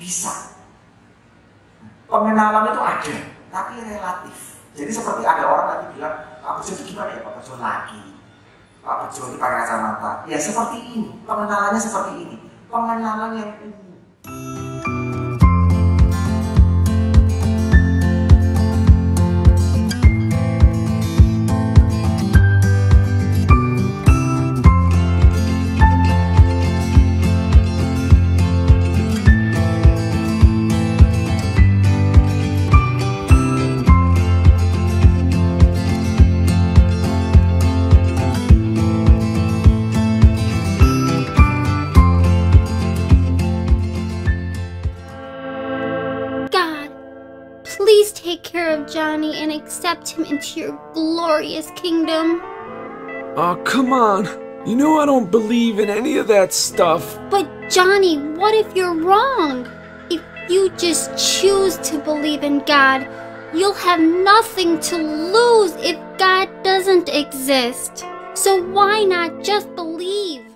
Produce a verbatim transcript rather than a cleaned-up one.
Bisa. Pengenalan itu ada, tapi relatif. Jadi seperti ada orang tadi bilang, Pak Bejo itu gimana ya Pak Bejo lagi? Pak Bejo ini pakai kacamata. Ya seperti ini, pengenalannya seperti ini. Pengenalan yang ungu. Please take care of Johnny and accept him into your glorious kingdom. Oh, come on. You know I don't believe in any of that stuff. But Johnny, what if you're wrong? If you just choose to believe in God, you'll have nothing to lose if God doesn't exist. So why not just believe?